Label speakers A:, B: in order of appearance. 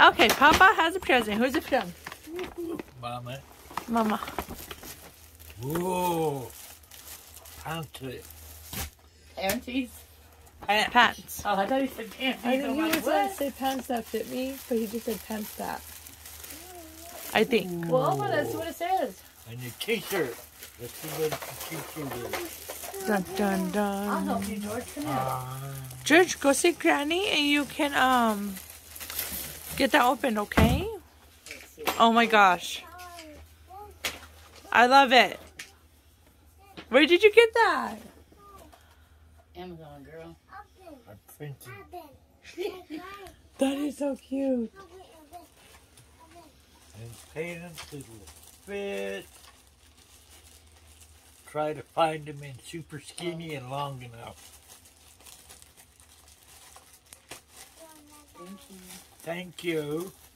A: Okay, Papa has a present. Who's the present?
B: Mama.
A: Mama.
B: Whoa. Pamphlet.
C: Panties?
A: Pants.
C: Oh, I thought he said panties.
A: I think
C: I'm
A: he
C: like,
A: was going
C: what?
A: to say pants that fit me, but he just said pants that. I think.
C: Well, open it. See what it says.
B: And your t-shirt. Let's see what the t-shirt is.
A: Dun, dun, dun.
C: I'll help you, George. Come here.
A: George, go see Granny and you can get that opened, okay? Oh my gosh. I love it. Where did you get that?
C: Amazon, girl.
B: I'm printing.
A: That is so cute.
B: And pants that will fit. Try to find them in super skinny and long enough.
C: Thank you.
B: Thank you.